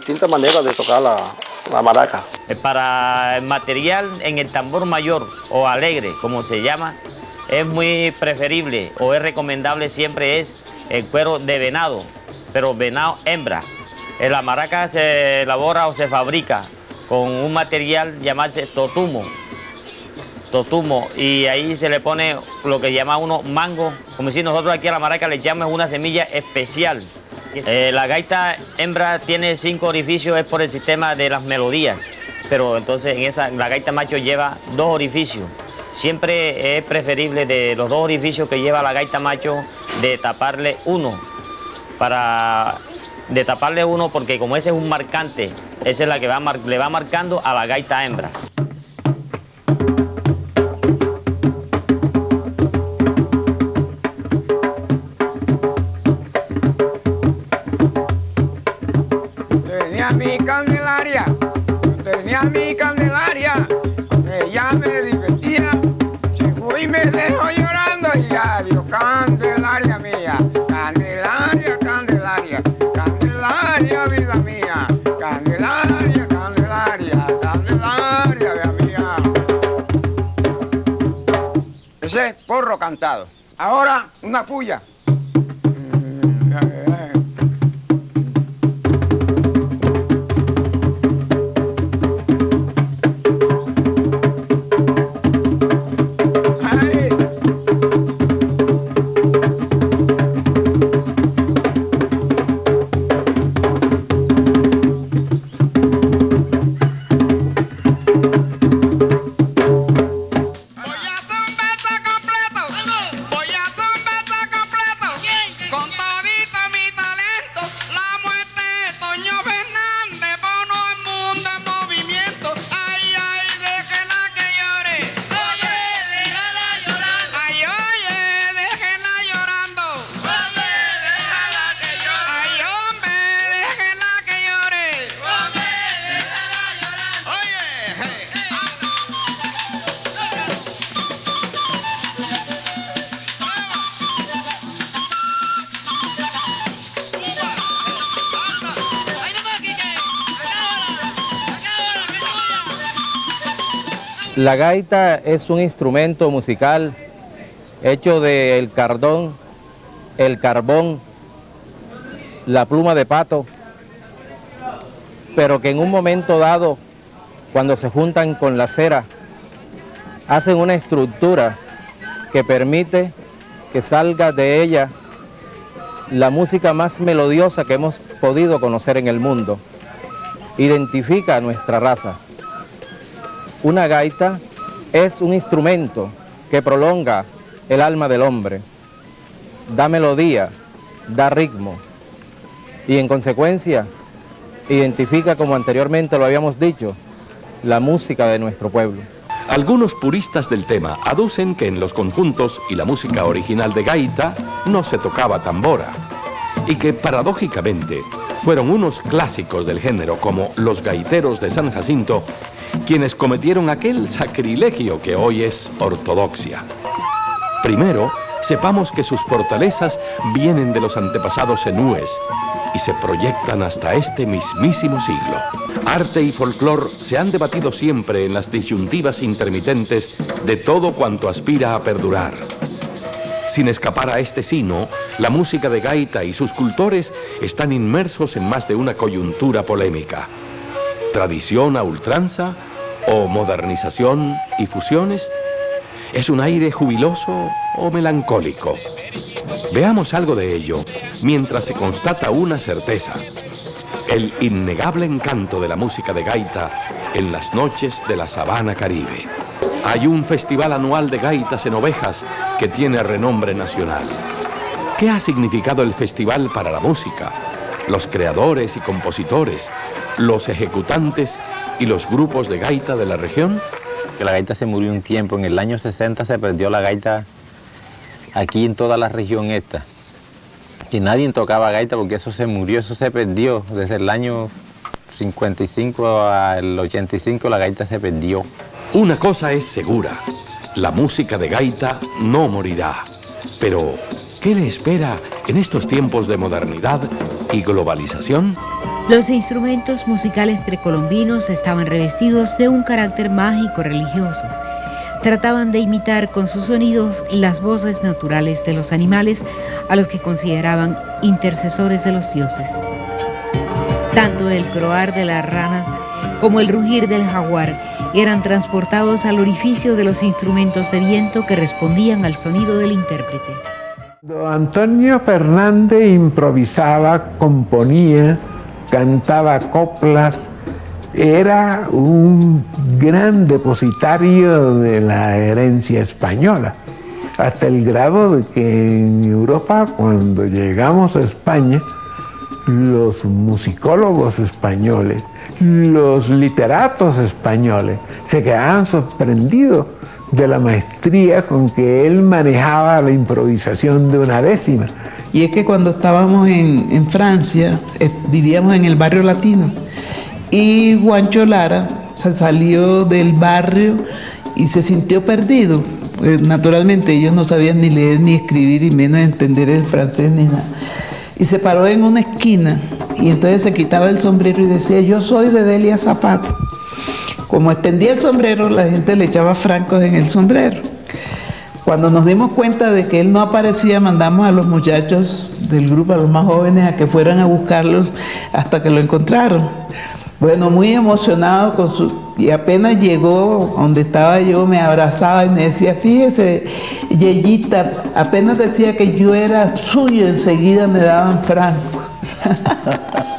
distintas maneras de tocar la maraca. Para el material en el tambor mayor o alegre, como se llama, es muy preferible o es recomendable siempre es el cuero de venado, pero venado hembra. La maraca se elabora o se fabrica con un material llamado totumo, y ahí se le pone lo que llama uno mango, como si nosotros aquí a la maraca le llamamos una semilla especial. La gaita hembra tiene 5 orificios, es por el sistema de las melodías, pero entonces la gaita macho lleva 2 orificios. Siempre es preferible de los 2 orificios que lleva la gaita macho de taparle uno, porque como ese es un marcante, esa es la que le va marcando a la gaita hembra. Tenía mi Candelaria, ella me divertía, se fue y me dejó llorando y adiós Candelaria mía, Candelaria, Candelaria, Candelaria vida mía, Candelaria, Candelaria, Candelaria vida mía. Ese es porro cantado. Ahora una puya. La gaita es un instrumento musical hecho del cardón, el carbón, la pluma de pato, pero que en un momento dado, cuando se juntan con la cera, hacen una estructura que permite que salga de ella la música más melodiosa que hemos podido conocer en el mundo. Identifica a nuestra raza. Una gaita es un instrumento que prolonga el alma del hombre, da melodía, da ritmo y en consecuencia identifica, como anteriormente lo habíamos dicho, la música de nuestro pueblo. Algunos puristas del tema aducen que en los conjuntos y la música original de gaita no se tocaba tambora y que paradójicamente fueron unos clásicos del género como los gaiteros de San Jacinto quienes cometieron aquel sacrilegio que hoy es ortodoxia. Primero, sepamos que sus fortalezas vienen de los antepasados enúes y se proyectan hasta este mismísimo siglo. Arte y folclor se han debatido siempre en las disyuntivas intermitentes de todo cuanto aspira a perdurar. Sin escapar a este sino, la música de gaita y sus cultores están inmersos en más de una coyuntura polémica. ¿Tradición a ultranza o modernización y fusiones? ¿Es un aire jubiloso o melancólico? Veamos algo de ello mientras se constata una certeza: el innegable encanto de la música de gaita en las noches de la sabana caribe. Hay un festival anual de gaitas en ovejas que tiene renombre nacional. ¿Qué ha significado el festival para la música, los creadores y compositores, los ejecutantes y los grupos de gaita de la región? Que la gaita se murió un tiempo, en el año 60 se perdió la gaita aquí en toda la región esta. Y nadie tocaba gaita porque eso se murió, eso se perdió. Desde el año 55 al 85 la gaita se perdió. Una cosa es segura, la música de gaita no morirá. Pero, ¿qué le espera en estos tiempos de modernidad y globalización? Los instrumentos musicales precolombinos estaban revestidos de un carácter mágico religioso. Trataban de imitar con sus sonidos las voces naturales de los animales a los que consideraban intercesores de los dioses. Tanto el croar de la rana como el rugir del jaguar eran transportados al orificio de los instrumentos de viento que respondían al sonido del intérprete. Don Antonio Fernández improvisaba, componía, cantaba coplas, era un gran depositario de la herencia española, hasta el grado de que en Europa, cuando llegamos a España, los musicólogos españoles, los literatos españoles, se quedaban sorprendidos de la maestría con que él manejaba la improvisación de una décima. Y es que cuando estábamos en Francia, vivíamos en el barrio latino, y Juancho Lara se salió del barrio y se sintió perdido. Pues, naturalmente ellos no sabían ni leer ni escribir y menos entender el francés ni nada. Y se paró en una esquina y entonces se quitaba el sombrero y decía: yo soy de Delia Zapata. Como extendía el sombrero, la gente le echaba francos en el sombrero. Cuando nos dimos cuenta de que él no aparecía, mandamos a los muchachos del grupo, a los más jóvenes, a que fueran a buscarlo hasta que lo encontraron. Bueno, muy emocionado y apenas llegó donde estaba yo, me abrazaba y me decía: fíjese, Yeyita, apenas decía que yo era suyo, enseguida me daban franco.